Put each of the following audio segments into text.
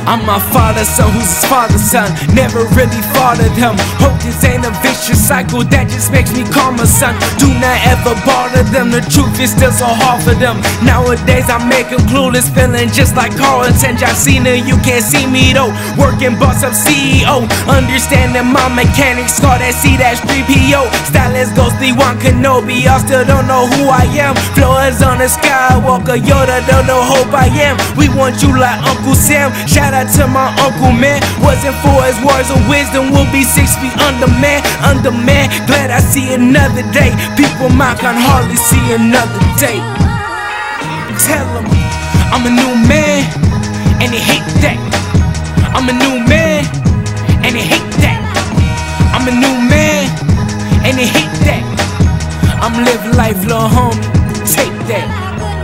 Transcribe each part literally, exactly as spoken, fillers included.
I'm my father's son, who's his father's son. Never really fathered him. Hope this ain't a vicious cycle that just makes me calmer, son. Do not ever bother them, the truth is still so hard for them. Nowadays I make them clueless, feeling just like Carlton Jacina. You can't see me though, working boss up C E O. Understanding my mechanics, scar that C three P O. Stylist ghostly one Kenobi, y'all still don't know who I am. Floors on the Skywalker, Yoda don't know hope I am. We want you like Uncle Sam, shout out to my uncle, man. Wasn't for his words of wisdom, we'll be six feet under, man. Under, man, glad I see another day. People might can hardly see another day. Tell them I'm a new man, and they hate that. I'm a new man, and they hate that. I'm a new man, and they hate that. I'm living life, little homie, take that.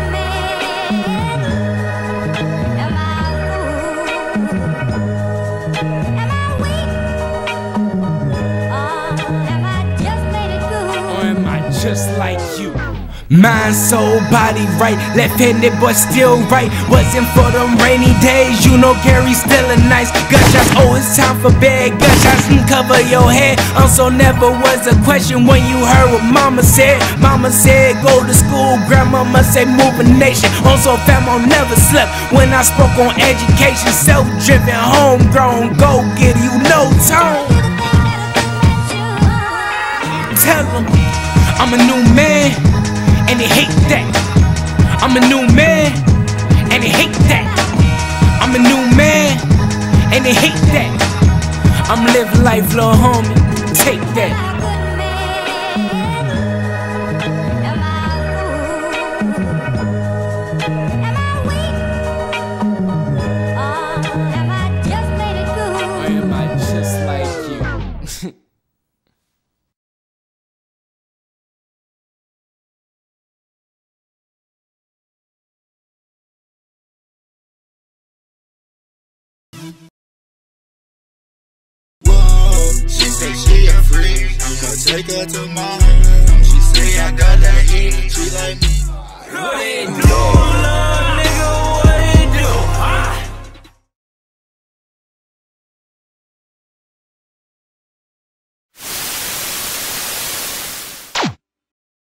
Just like you. Mind, soul, body right, left-handed but still right. Wasn't for them rainy days, you know Gary's still a nice. Gunshots, oh it's time for bed. Gunshots can cover your head. Also never was a question when you heard what mama said. Mama said go to school, grandmama said move a nation. Also famo never slept when I spoke on education. Self-driven, homegrown, go get you no tone. Tell them I'm a new man, and they hate that. I'm a new man, and they hate that. I'm a new man, and they hate that. I'm living life, little homie, take that. Or am I just like you? She say she a freak, I'ma take her to my home. She say I got that heat, she like me.